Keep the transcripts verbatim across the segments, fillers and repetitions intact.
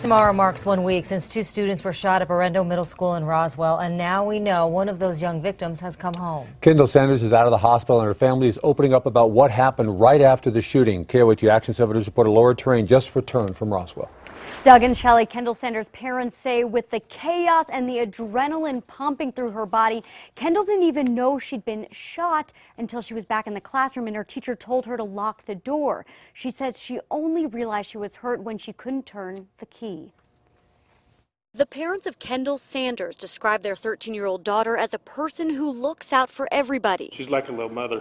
Tomorrow marks one week since two students were shot at Berrendo Middle School in Roswell, and now we know one of those young victims has come home. Kendall Sanders is out of the hospital, and her family is opening up about what happened right after the shooting. K O A T Action seven News reporter Laura Terrain just returned from Roswell. Doug and Shelley, Kendall Sanders' parents say with the chaos and the adrenaline pumping through her body, Kendall didn't even know she'd been shot until she was back in the classroom and her teacher told her to lock the door. She says she only realized she was hurt when she couldn't turn the key. The parents of Kendall Sanders describe their thirteen-year-old daughter as a person who looks out for everybody. She's like a little mother.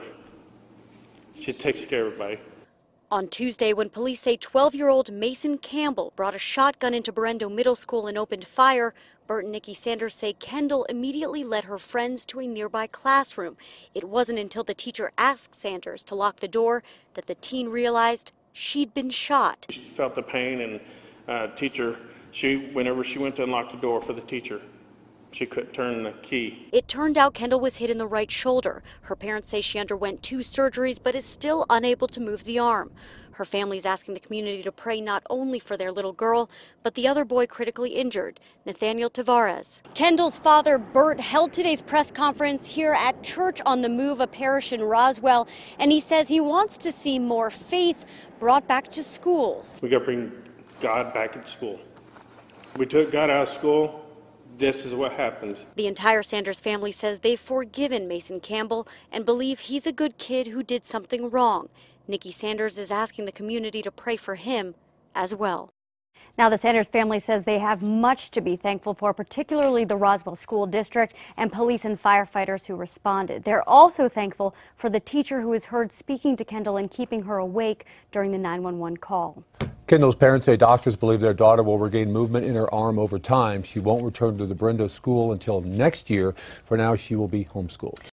She takes care of everybody. On Tuesday, when police say twelve-year-old Mason Campbell brought a shotgun into Berrendo Middle School and opened fire, Bert and Nikki Sanders say Kendall immediately led her friends to a nearby classroom. It wasn't until the teacher asked Sanders to lock the door that the teen realized she'd been shot. She felt the pain, and uh, teacher, she, whenever she went to unlock the door for the teacher, she couldn't turn the key. It turned out Kendall was hit in the right shoulder. Her parents say she underwent two surgeries but is still unable to move the arm. Her family is asking the community to pray not only for their little girl, but the other boy critically injured, Nathaniel Tavares. Kendall's father, Bert, held today's press conference here at Church on the Move, a parish in Roswell, and he says he wants to see more faith brought back to schools. We got to bring God back into school. We took God out of school. This is what happens. The entire Sanders family says they've forgiven Mason Campbell and believe he's a good kid who did something wrong. Nikki Sanders is asking the community to pray for him as well. Now, the Sanders family says they have much to be thankful for, particularly the Roswell School District and police and firefighters who responded. They're also thankful for the teacher who was heard speaking to Kendall and keeping her awake during the nine one one call. Kendall's parents say doctors believe their daughter will regain movement in her arm over time. She won't return to the Berrendo school until next year. For now, she will be homeschooled.